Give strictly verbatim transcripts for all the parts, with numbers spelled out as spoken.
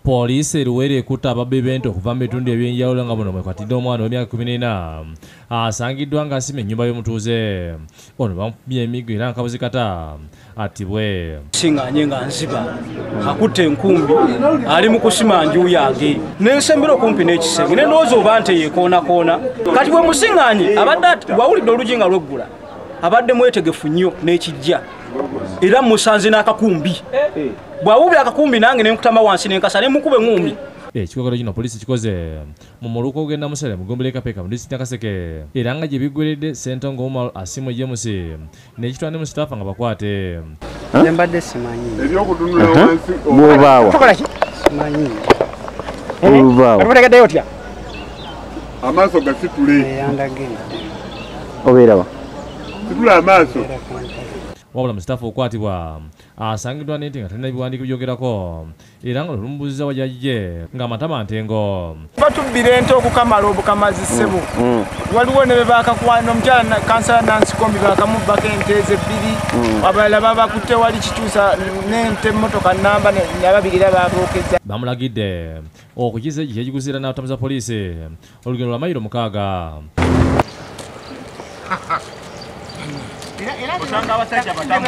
Poliisi eruwere ekutte ababbi b'ente okuva mu bitundu ebyenjawulo nga muno mwekwatidde omwana w'emyaka kumi n'ena asangiddwa ng'asima ennyumba y'omutuuze. Ono bamukubye emiggo era nkabuzi kata attibwe. Singanye nga nziba akutte enkumbi ali mu kusima nju yange n'ensembera okumpi n'ekisenge ne ndowooza oba nte yeekoonakoona kati bwe musinganye abadde wawulidde oluggi nga lweggula abadde mwetegefu nnyo n'ekijja era musanze n'akakumbi bw'awubya akakumbi nange nenkutama wansi nenkasa ne mukube ngumi. Ekikokolo kino poliisi kikoze mu muluka ogenda musale mu Ggombole Kapeka mu disitulikiti Nakaseke era nga gye biggweredde Ssentongo Omar Asimu James n'ekitwala ne Mustafa nga bakwate. Mbadde simanyi ebyokutunula wansi bw'obaawa simanyi obaawa obutegedde otya amaaso gasitule yandagenda obeerawa situla amaaso. Wabula Mustafa okwatibwa asangiddwa n'ente nga talina biwandiiko byogerako era nga lulumubuziza wajjajje ng'amatama ntengo. Batubbira ente okukamala obukamazi ssebo waliwo ne be baakakwano omukyala kansala Nancy Kombi bakamubbako ente ze bbiri abalala babakutte wali kikyusa n'ente emmotoka nnamba n'ababiri era babookeza. Bamulagidde okukiza ekyo kyekiguzira n'abatamuza poliisi olugendo lwa mayiro mukaaga. Osanga abasajja batamu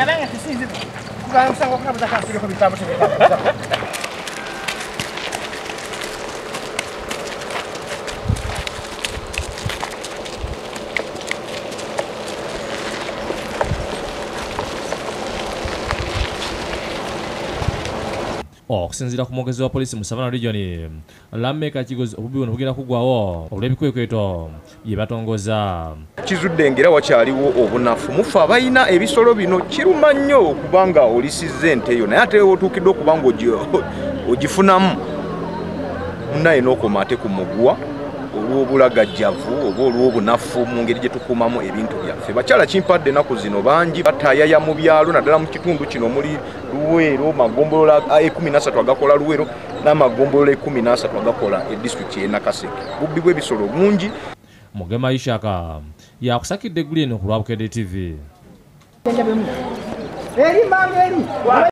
okusinziira ku mwogezi wa poliisi mu Savannah Region Lammeka kigozi obubbi buno bugenda kuggwawo olw'ebikwekweto bye batongoza. Kizudde ngera wakyaliwo obunafu mufa abayina ebisolo bino kiruma nnyo okubanga olisizza ente eyo naye ate otuukidde okubanga ogifunamu naye n'okoma ate ku muguwa olw'obulagajjavu oba olw'obunafu mu ngeri gye tukuumamu ebintu byaffe. Bakyala kimpadde ennaku zino bangi batayaya mu byalo naddala mu kitundu kino muli Luweero magombolola ekumi n'asatu agakola Luweero n'amagombolola ekumi n'asatu agakola edisitulikiti y'e Nakaseke. Bubbi bw'ebisolo bungi. Mugema Ishaka yakusakidde eggulu eno ku lwa Bukedde T V.